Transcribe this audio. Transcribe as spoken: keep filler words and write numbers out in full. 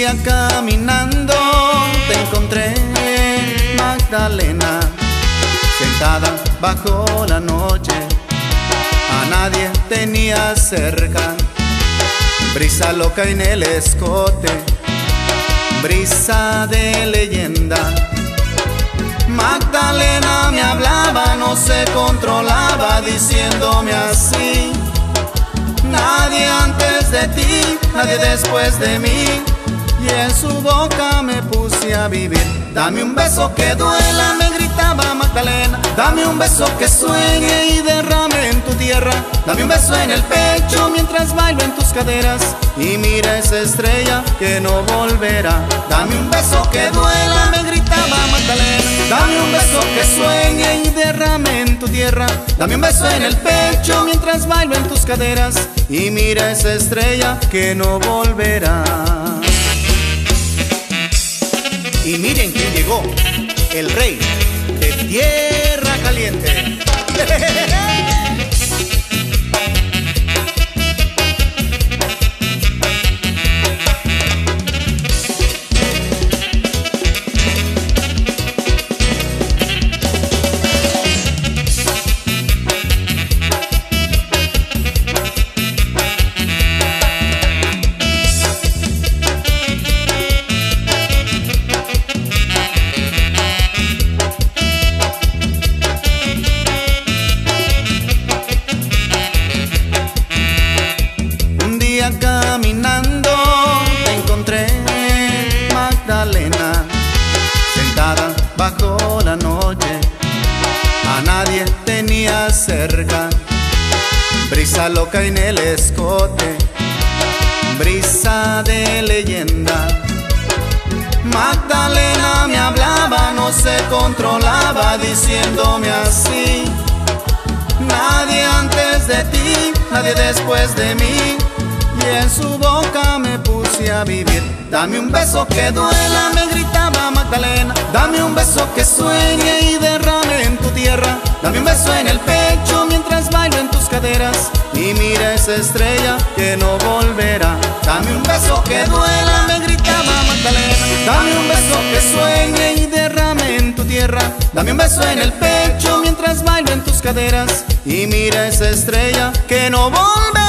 día caminando te encontré, Magdalena, sentada bajo la noche, a nadie tenía cerca, brisa loca en el escote, brisa de leyenda. Magdalena me hablaba, no se controlaba, diciéndome así: nadie antes de ti, nadie después de mí. Y en su boca me puse a vivir. Dame un beso que duela, me gritaba Magdalena. Dame un beso que sueñe y derrame en tu tierra. Dame un beso en el pecho mientras bailo en tus caderas. Y mira esa estrella que no volverá. Dame un beso que duela, me gritaba Magdalena. Dame un beso que sueñe y derrame en tu tierra. Dame un beso en el pecho mientras bailo en tus caderas. Y mira esa estrella que no volverá. Y miren quién llegó, el rey de Tierra Caliente. Caminando te encontré, Magdalena, sentada bajo la noche, a nadie tenía cerca, brisa loca en el escote, brisa de leyenda. Magdalena me hablaba, no se controlaba, diciéndome así: nadie antes de ti, nadie después de mí. Y en su boca me puse a vivir. Dame un beso que duela, me gritaba Magdalena. Dame un beso que sueñe y derrame en tu tierra. Dame un beso en el pecho mientras bailo en tus caderas. Y mira esa estrella que no volverá. Dame un beso que duela, me gritaba Magdalena. Dame un beso que sueñe y derrame en tu tierra. Dame un beso en el pecho mientras bailo en tus caderas. Y mira esa estrella que no volverá.